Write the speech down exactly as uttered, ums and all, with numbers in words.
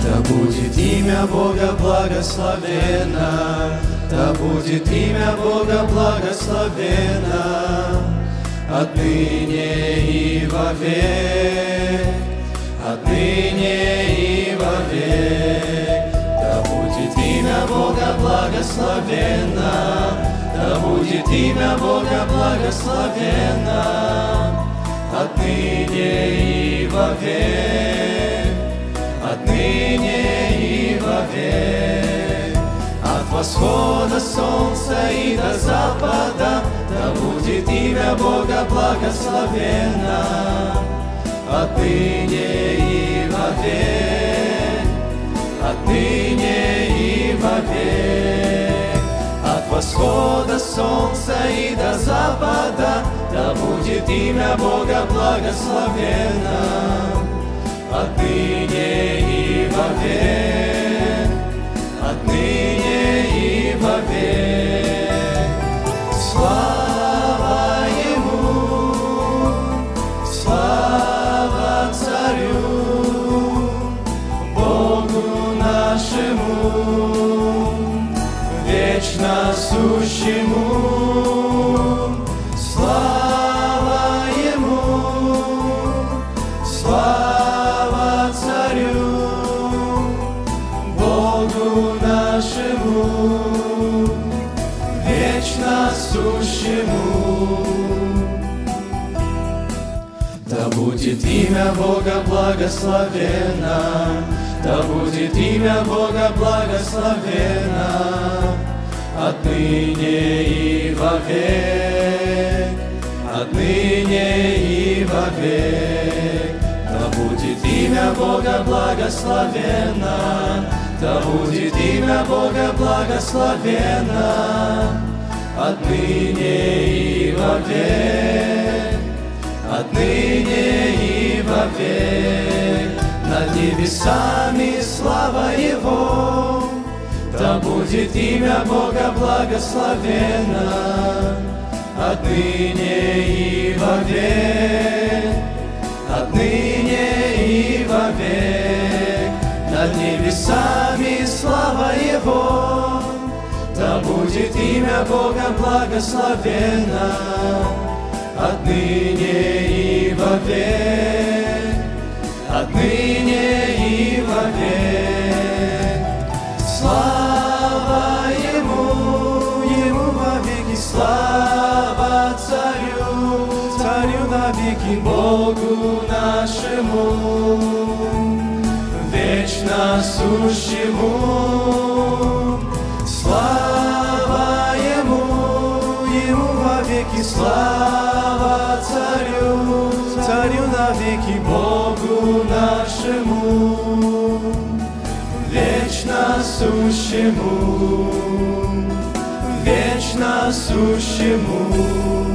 Да будет имя Бога благословенно, да будет имя Бога благословенно, отныне и вовек, отныне и вовек. Да будет имя Бога благословенно, да будет имя Бога благословенно, отныне и вовек, отныне и вовек. От восхода солнца и до запада да будет имя Бога благословенно, отныне и вовек, отныне и вовек. От восхода солнца и до запада да будет имя Бога благословенно, отныне и вовек, отныне и вовек. Слава Ему, слава Царю, Богу нашему, вечно сущему. Слава Ему, слава Царю, Богу нашему, вечно сущему. Да будет имя Бога благословенно, да будет имя Бога благословенно, отныне и вовек, отныне и вовек. Да будет имя Бога благословенно, да будет имя Бога благословенно, отныне и вовек, отныне и вовек. Над небесами слава Его, да будет имя Бога благословенно, отныне и вовек, отныне и вовек. Над небесами слава Его, да будет имя Бога благословенно, отныне и вовек, отныне и вовек. Слава Ему, Ему вовеки, слава Царю, Царю навеки, Богу нашему, вечно сущему. Слава Ему, Ему вовеки, слава Царю, Царю навеки, Богу нашему, вечно сущему, вечно сущему.